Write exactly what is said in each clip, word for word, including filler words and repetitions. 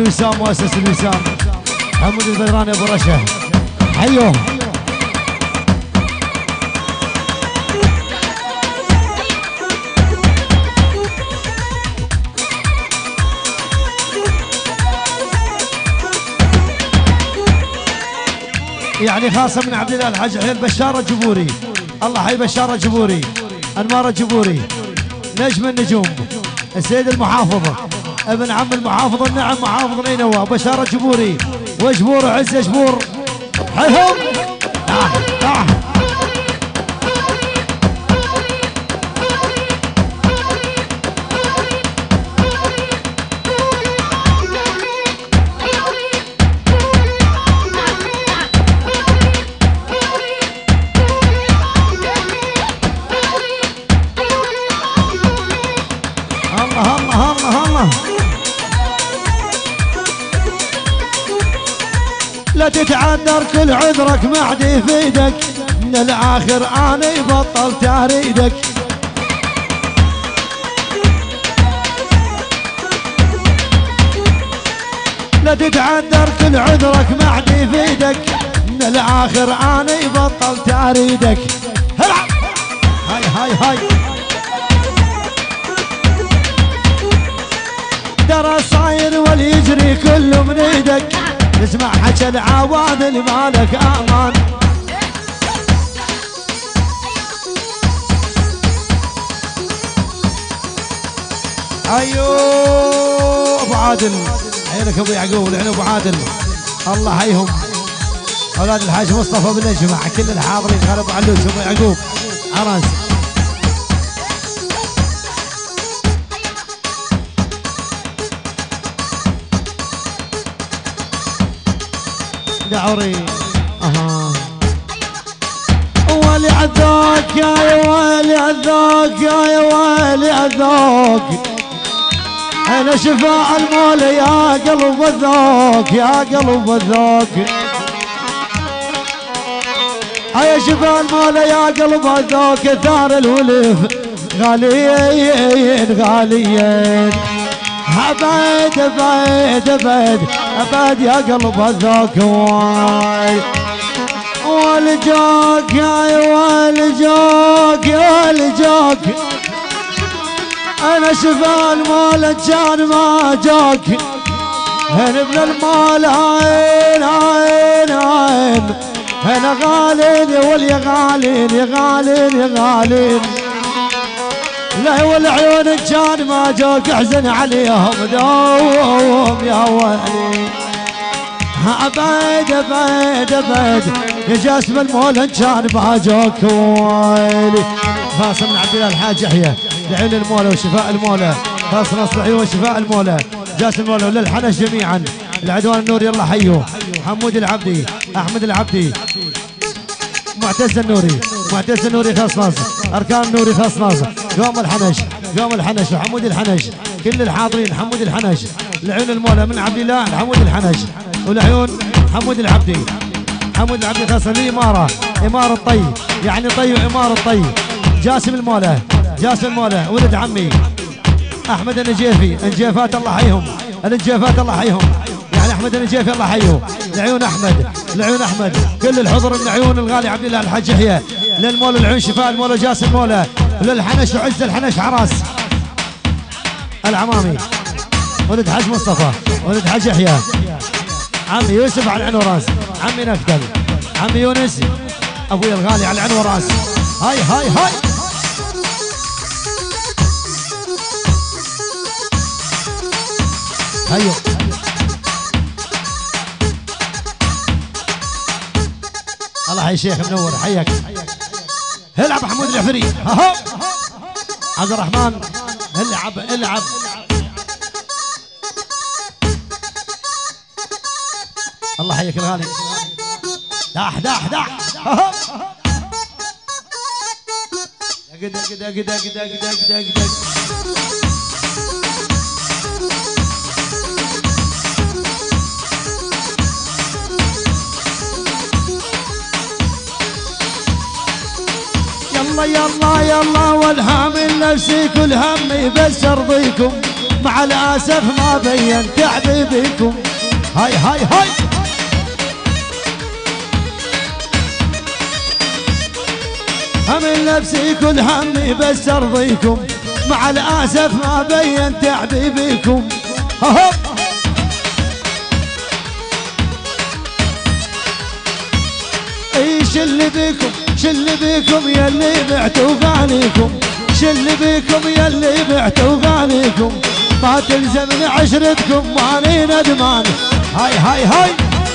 الوسام مؤسس الوسام حمود البدراني ابو رشه حيوه. يعني خاصة من عبد الله الحاج حيل بشار الجبوري. الله حي بشار الجبوري، انوار الجبوري، نجم النجوم، السيد المحافظ، ابن عم المحافظ النعم محافظ نينوى بشار الجبوري وجبور عز جبور حيهم. آه آه. لا تتعذر كل عذرك معدي في ايدك، من الاخر انا بطلت اريدك. لا تتعذر كل عذرك معدي في ايدك، من الاخر انا بطلت اريدك. هلا هاي هاي هاي ترى صاير واللي يجري كله من ايدك، اسمع حكى العوادل مالك امان. ايوه ابو عادل عينك ابو يعقوب لعن ابو عادل الله حيهم اولاد الحاج مصطفى بن نجمع كل الحاضرين خال ابو علوش ابو يعقوب عرس. دعوري اها ولي عذاك يا ولي عذاك يا ولي عذاك، انا شفاء المولى يا قلب الذوق يا قلب الذوق، يا شفاء المولى يا قلب الذوق، ثار الولف غاليين غاليين، ابد ابد ابد ابد يا قلب الذوق. واي والجوك يا والجوك يا والجوك، انا شفا المال كان ما جوك، هن ابن المال عين عين عين، هنا غالين يا ولي غالين يا غالين يا غالين، لا والعيون كان ما جوك احزن عليهم دوم يا ولي. ابد ابد ابد يا جاسم المولى كان ما جوك ويلي. خاصة من عبد الله الحاج يحيى لعين المولى وشفاء المولى، خاصة نصر العيون وشفاء المولى، جاسم المولى وللحنش جميعا، العدوان النوري الله حيه، حمود العبدي، احمد العبدي، معتز النوري، معتز النوري خاص ناصر، اركان النوري خاص ناصر، قوم الحنش، قوم الحنش وحمود الحنش، كل الحاضرين حمود الحنش، العيون المولى من عبد الله حمود الحنش، والعيون حمود العبدي، حمود العبدي خاصة الإمارة، إمارة الطي، يعني طي وإمارة الطي، جاسم المولى، جاسم المولى ولد عمي أحمد النجيفي، النجيفات الله حيهم، النجيفات الله حيهم، يعني أحمد النجيفي الله حيه، العيون أحمد، العيون أحمد، كل الحضر من عيون الغالي عبد الله الحاج يحيى، للمولى العيون شفاء المولى جاسم المولى، للحنش وعز الحنش عراس العمامي، ولد حاج مصطفى، ولد حاج يحيى، عمي يوسف على العين وراس، عمي نكتل، عمي يونس ابوي الغالي على العين وراس. هاي هاي هاي هيو الله حي شيخ منور حيك. العب حمود العفري ها عبد الرحمن العب العب الله حيك الغالي. داح داح داح دق دق دق دق دق دق دق دق. يلا يلا يلا والهام نفسي كل همي بس ارضيكم، مع الاسف ما بين تعبي بكم. هاي هاي هاي همل نفسي كل همي بس ارضيكم، مع الاسف ما بين تعبي بكم. هو ايش اللي بيكم شل بيكم يلي بعتوا غاليكم، شل بيكم يلي بعتوا غاليكم، ما تلزمني عشرتكم ماني ندمان. هاي هاي هاي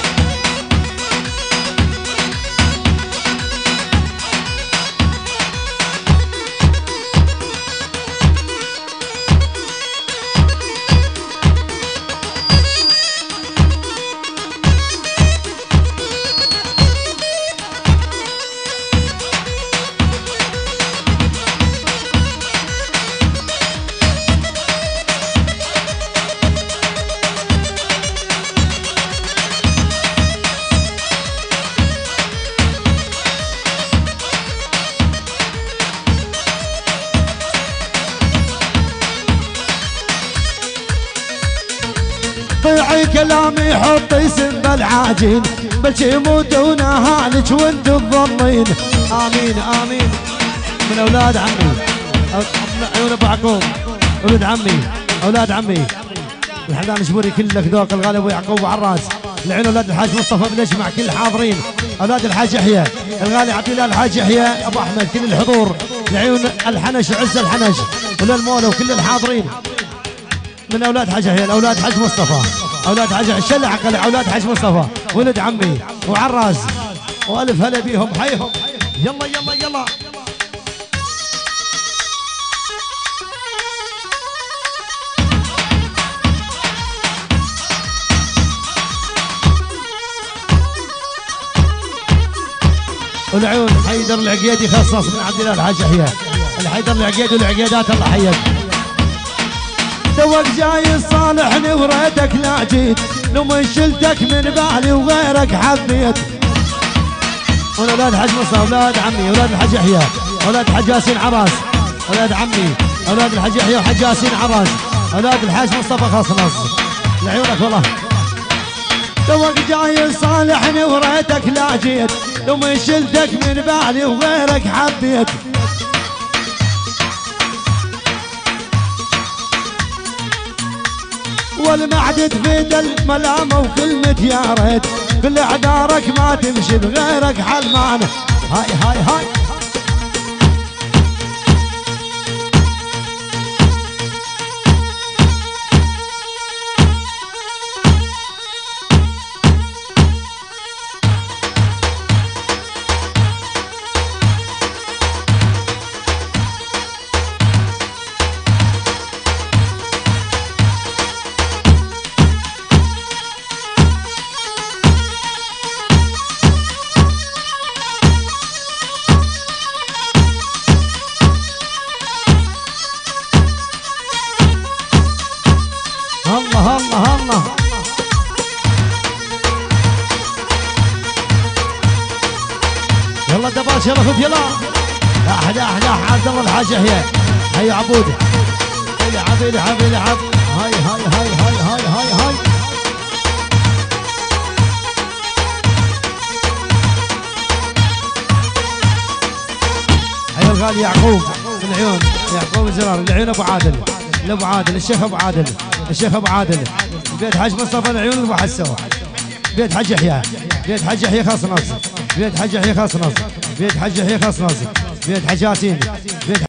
طيعي كلامي حطي سم بالعاجين، بل يموتون اهالك وانت تظلين. امين امين. من اولاد عمي عيون ابو عقوب، ولد عمي اولاد عمي الحمدان الشبوري كلك ذوق الغالي ابو يعقوب وعراس، العين اولاد الحاج مصطفى بن مع كل الحاضرين، اولاد الحاج يحيى الغالي عبد الله الحاج يحيى ابو احمد كل الحضور، العيون الحنش وعز الحنش وللمولى وكل الحاضرين. من اولاد حاج يحيى الاولاد حاج مصطفى، اولاد حاج الشله عقل اولاد حاج مصطفى ولد عمي وعراس والف هلا بيهم. حيهم يلا يلا يلا. والعيون حيدر العقيدي خصص من عبد الله الحاج يحيى، الحيدر العقيدي والعقيدات الله حيك. توك جاي صالحني وريتك لا جيت، لو من شلتك من بالي وغيرك حبيت. اولاد حاج مصطفى اولاد عمي اولاد الحاج يحيى اولاد حاج ياسين عراس، اولاد عمي اولاد الحاج يحيى وحاج ياسين عراس، اولاد الحاج مصطفى خصنص لعيونك والله. توك جاي صالحني وريتك لا جيت، لو من شلتك من بالي وغيرك حبيت. والمعدد فيد الملامة وكلمة يا ريت، كل اعذارك ما تمشي بغيرك حلمانة. هاي هاي هاي الله الله الله. يلا دباش يلا خذ يلا. احد احد عبد الله الحاج يحيى هيا عبود العب العب العب. هاي هاي هاي هاي هاي هاي هاي هيا الغالي يعقوب العيون يعقوب الزرار العيون ابو عادل ابو عادل الشيخ ابو عادل الشيخ ابو عادل بيت حاج مصطفى العيون ابو حسوه بيت حاج يحيى بيت حاج يحيى خاص نص بيت حاج يحيى خاص نص بيت حاج يحيى خاص نص بيت حاج ياسين بيت